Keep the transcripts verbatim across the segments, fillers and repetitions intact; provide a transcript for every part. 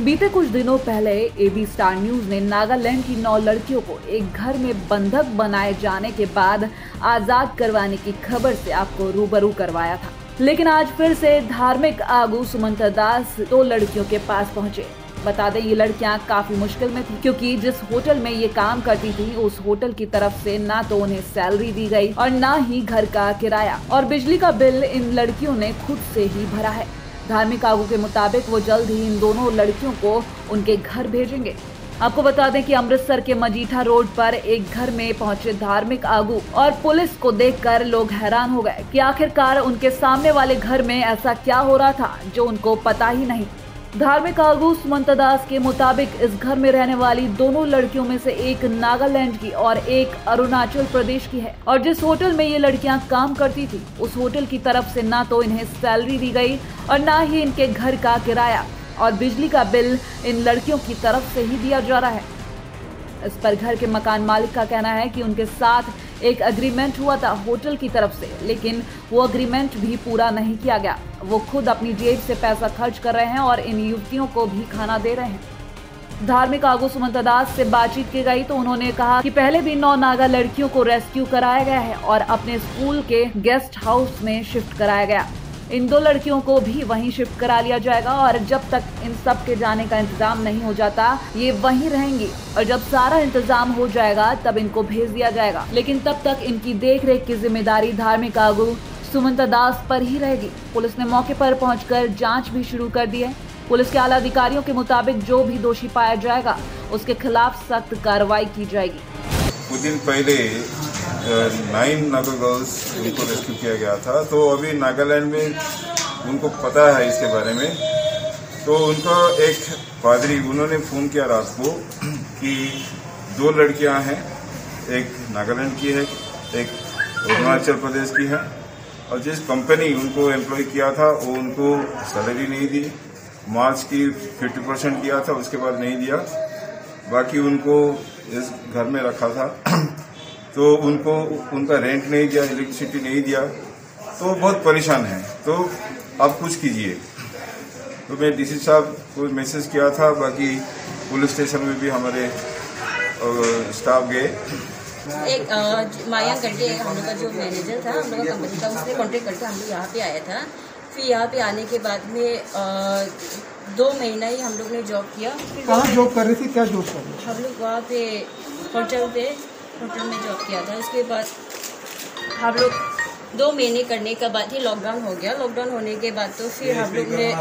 बीते कुछ दिनों पहले एबी स्टार न्यूज ने नागालैंड की नौ लड़कियों को एक घर में बंधक बनाए जाने के बाद आजाद करवाने की खबर से आपको रूबरू करवाया था। लेकिन आज फिर से धार्मिक आगू सुमंता दास दो लड़कियों के पास पहुंचे। बता दें, ये लड़कियां काफी मुश्किल में थी, क्योंकि जिस होटल में ये काम करती थी उस होटल की तरफ से ना तो उन्हें सैलरी दी गई और ना ही घर का किराया और बिजली का बिल इन लड़कियों ने खुद से ही भरा है। धार्मिक आगू के मुताबिक वो जल्द ही इन दोनों लड़कियों को उनके घर भेजेंगे। आपको बता दें कि अमृतसर के मजीठा रोड पर एक घर में पहुंचे धार्मिक आगू और पुलिस को देखकर लोग हैरान हो गए कि आखिरकार उनके सामने वाले घर में ऐसा क्या हो रहा था जो उनको पता ही नहीं। धार्मिक आगू सुमंता दास के मुताबिक इस घर में रहने वाली दोनों लड़कियों में से एक नागालैंड की और एक अरुणाचल प्रदेश की है और जिस होटल में ये लड़कियां काम करती थी उस होटल की तरफ से ना तो इन्हें सैलरी दी गई और ना ही इनके घर का किराया और बिजली का बिल इन लड़कियों की तरफ से ही दिया जा रहा है। इस पर घर के मकान मालिक का कहना है कि उनके साथ एक एग्रीमेंट हुआ था होटल की तरफ से, लेकिन वो एग्रीमेंट भी पूरा नहीं किया गया। वो खुद अपनी जेब से पैसा खर्च कर रहे हैं और इन युवतियों को भी खाना दे रहे हैं। धार्मिक आगू सुमंता दास से बातचीत की गई तो उन्होंने कहा कि पहले भी नौ नागा लड़कियों को रेस्क्यू कराया गया है और अपने स्कूल के गेस्ट हाउस में शिफ्ट कराया गया। इन दो लड़कियों को भी वहीं शिफ्ट करा लिया जाएगा और जब तक इन सब के जाने का इंतजाम नहीं हो जाता ये वहीं रहेंगी और जब सारा इंतजाम हो जाएगा तब इनको भेज दिया जाएगा। लेकिन तब तक इनकी देखरेख की जिम्मेदारी धार्मिक आगू सुमंता दास पर ही रहेगी। पुलिस ने मौके पर पहुंचकर जांच भी शुरू कर दी है। पुलिस के आला अधिकारियों के मुताबिक जो भी दोषी पाया जाएगा उसके खिलाफ सख्त कार्रवाई की जाएगी। कुछ दिन पहले नाइन नागा गर्ल्स उनको रेस्क्यू किया गया था, तो अभी नागालैंड में उनको पता है इसके बारे में। तो उनका एक पादरी उन्होंने फोन किया रात को कि दो लड़कियां हैं, एक नागालैंड की है, एक अरुणाचल प्रदेश की है और जिस कंपनी उनको एम्प्लॉय किया था वो उनको सैलरी नहीं दी। मार्च की फिफ्टी परसेंट दिया था, उसके बाद नहीं दिया। बाकी उनको इस घर में रखा था तो उनको उनका रेंट नहीं दिया, इलेक्ट्रिसिटी नहीं दिया, तो बहुत परेशान है। तो आप कुछ कीजिए। तो मैं डीसी साहब को मैसेज किया था, बाकी पुलिस स्टेशन में भी हमारे स्टाफ गए। एक माया करके हम लोग का जो मैनेजर था हम लोग का कंपनी का, उसने कॉन्टेक्ट करके हम लोग यहाँ पे आया था। फिर यहाँ पे आने के बाद में आ, दो महीना ही हम लोग ने जॉब किया। कहाँ जॉब कर रही थी, क्या जॉब कर रही थी? हम लोग वहाँ पे होटल पे होटल में जॉब किया था। उसके बाद हम लोग दो महीने करने के बाद ही लॉकडाउन हो गया। लॉकडाउन होने के बाद तो फिर हम लोग ने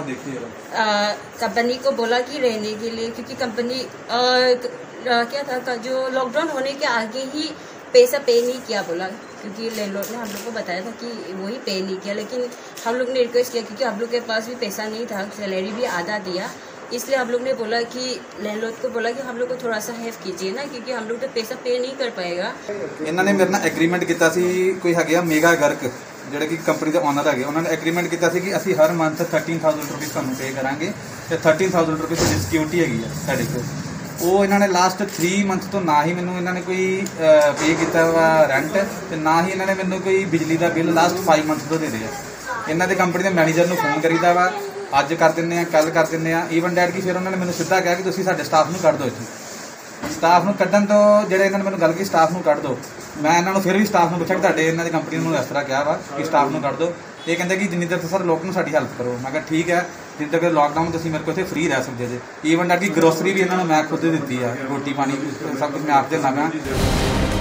कंपनी को बोला कि रहने के लिए, क्योंकि कंपनी क्या था जो लॉकडाउन होने के आगे ही पैसा पे नहीं किया बोला, क्योंकि लैंडलॉर्ड ने हम लोग को बताया था कि वही पे नहीं किया। लेकिन हम लोग ने रिक्वेस्ट किया क्योंकि हम लोग के पास भी पैसा नहीं था, सैलरी भी आधा दिया, इसलिए हम लोग ने बोला कि लैंडलॉर्ड को बोला कि हम लोग को थोड़ा सा हेल्प कीजिए ना, क्योंकि हम लोग तो पैसा पे नहीं कर पाएगा। इन्होंने मेरे नाल एग्रीमेंट किया सी, कोई है मेगा गर्क ਜਿਹੜੇ ਕਿ ਕੰਪਨੀ ਦੇ ਓਨਰ ਹੈਗੇ, ਉਹਨਾਂ ਨੇ ਐਗਰੀਮੈਂਟ ਕੀਤਾ ਸੀ ਕਿ ਅਸੀਂ ਹਰ ਮੰਥ ਥਰਟੀਨ थाउजेंड ਰੁਪਏ ਤੁਹਾਨੂੰ ਪੇ ਕਰਾਂਗੇ ਤੇ ਥਰਟੀਨ थाउजेंड ਰੁਪਏ ਦੀ ਸਿਕਿਉਰਿਟੀ ਹੈਗੀ ਆ ਸਾਡੇ ਕੋਲ। ਉਹ ਇਹਨਾਂ ਨੇ ਲਾਸਟ ਥ੍ਰੀ ਮੰਥ ਤੋਂ ਨਾ ਹੀ ਮੈਨੂੰ ਇਹਨਾਂ ਨੇ ਕੋਈ ਪੇ ਕੀਤਾ ਵਾ ਰੈਂਟ ਤੇ ਨਾ ਹੀ ਇਹਨਾਂ ਨੇ ਮੈਨੂੰ ਕੋਈ ਬਿਜਲੀ ਦਾ ਬਿੱਲ ਲਾਸਟ ਫਾਈਵ ਮੰਥ ਤੋਂ ਦੇ ਦਿਆ। ਇਹਨਾਂ ਦੇ ਕੰਪਨੀ ਦੇ ਮੈਨੇਜਰ ਨੂੰ ਫੋਨ ਕਰੀਦਾ ਵਾ, ਅੱਜ ਕਰ ਦਿੰਦੇ ਆ, ਕੱਲ ਕਰ ਦਿੰਦੇ ਆ, ਈਵਨ ਡੈਟ ਕਿ ਫਿਰ ਉਹਨਾਂ ਨੇ ਮੈਨੂੰ ਸਿੱਧਾ ਕਿਹਾ ਕਿ ਤੁਸੀਂ ਸਾਡੇ ਸਟਾਫ ਨੂੰ ਕੱਢ ਦਿਓ। ਇੱਥੇ ਸਟਾਫ ਨੂੰ ਕੱਢਣ ਤੋਂ ਜਿਹੜੇ ਇਹਨਾਂ ਨੇ ਮੈਨੂੰ ਗੱਲ ਕੀਤੀ ਸਟਾਫ ਨੂੰ ਕੱਢ ਦਿਓ, ਮੈਂ ਇਹਨਾਂ ਨੂੰ ਫਿਰ ਵੀ ਸਟਾਫ ਨੂੰ ਪੁੱਛਿਆ ਕਿ ਤੁਹਾਡੇ ਇਹਨਾਂ ਦੀ ਕੰਪਨੀ ਨੂੰ ਇਸ ਤਰ੍ਹਾਂ ਕਿਹਾ ਵਾ ਕਿ ਸਟਾਫ ਨੂੰ ਕੱਢ ਦਿਓ। ਇਹ ਕਹਿੰਦੇ ਕਿ ਜਿੰਨੀ ਦੇਰ ਸਰ ਲੋਕ ਨੂੰ ਸਾਡੀ ਹੈਲਪ ਕਰੋ। ਮੈਂ ਕਿਹਾ ਠੀਕ ਹੈ, ਜਿੰਨੀ ਤੱਕ ਲੋਕਡਾਊਨ ਤੁਸੀਂ ਮੇਰੇ ਕੋਲ ਇੱਥੇ ਫ੍ਰੀ ਰਹਿ ਸਕਦੇ ਜੇ। ਈਵਨ ਡੈਟ ਕਿ ਗਰੋਸਰੀ ਵੀ ਇਹਨਾਂ ਨੂੰ ਮੈਂ ਖੁਦ ਦਿੱਤੀ ਆ, ਰੋਟੀ ਪਾਣੀ ਸਭ ਕੁਝ ਮੈਂ ਆਪ ਦੇ ਦਿੰਦਾ ਮੈਂ।